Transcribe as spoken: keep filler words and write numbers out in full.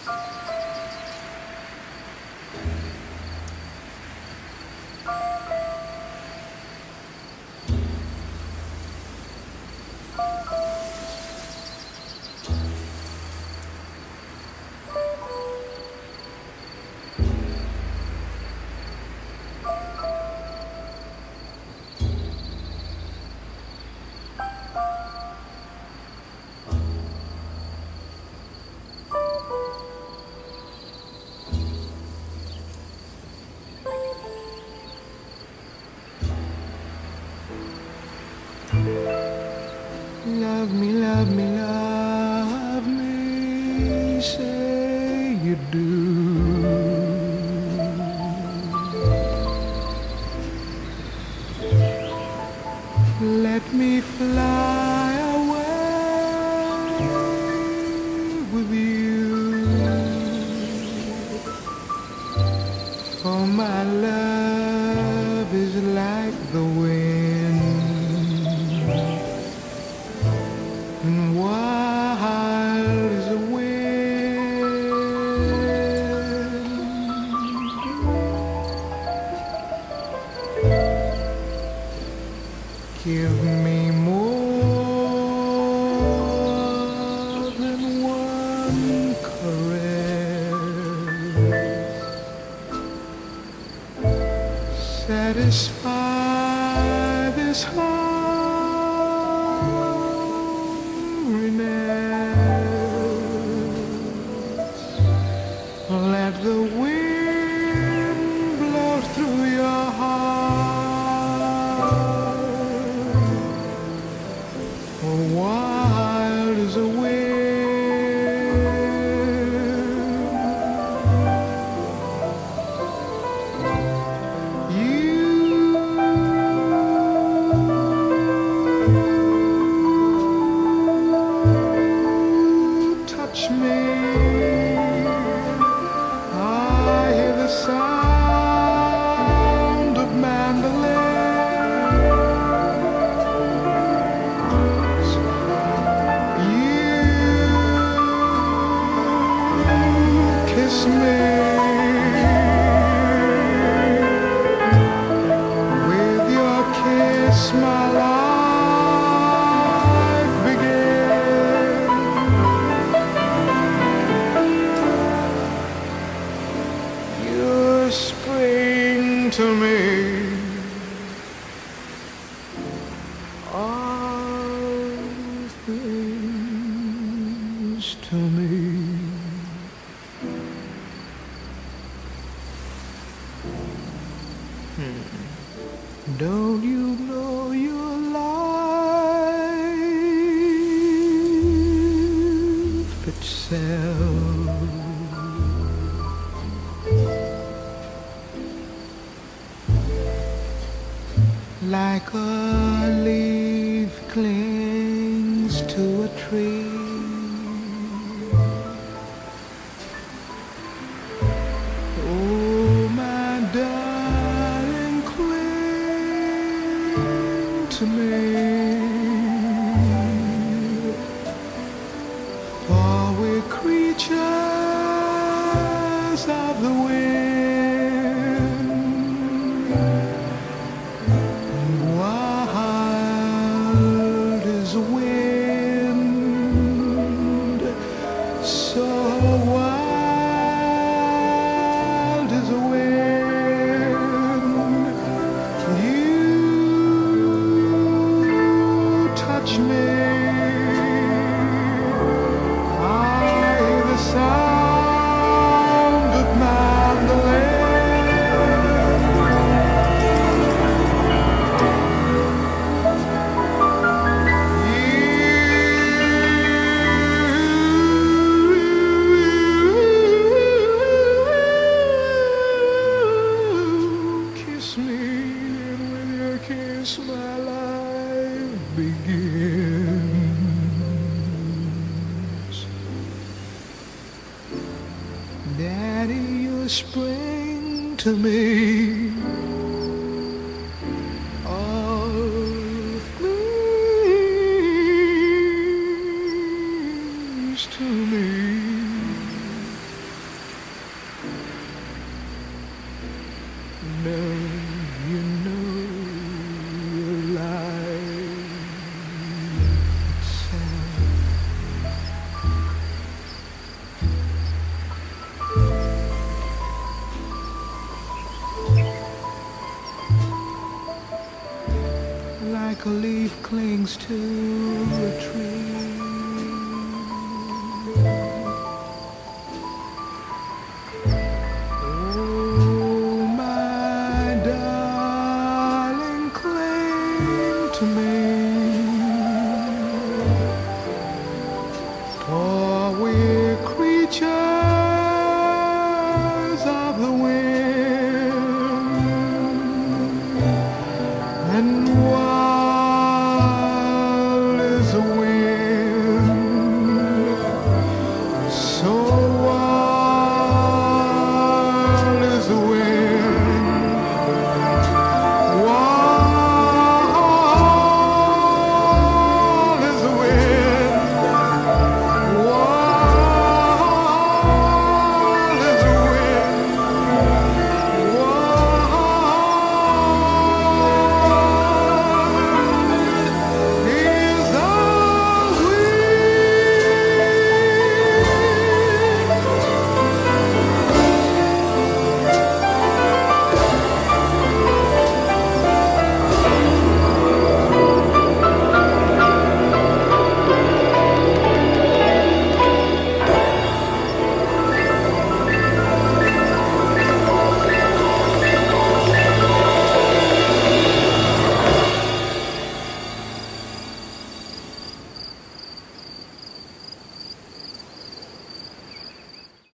Love me, love me, love me, say you do. Let me fly away with you, for my love is like the wind, and wild as the wind. Give me more than one caress. Satisfy this hungriness. Let the wind blow through your heart, for wild as a wind. Touch me, I hear the sound of mandolins. You kiss me with your kiss, my life begins. You're spring to me, all things to me. Hmm. Don't you know your life itself? Like a leaf clings to a tree, oh my darling, cling to me, for we're creatures of the wind. Wild as a wind, so wild as a wind. You touch me, I hear the sound of mandolin. Kiss me, and with your kiss my life begins. Daddy, you're spring to me, all things to me. like a leaf clings to a tree.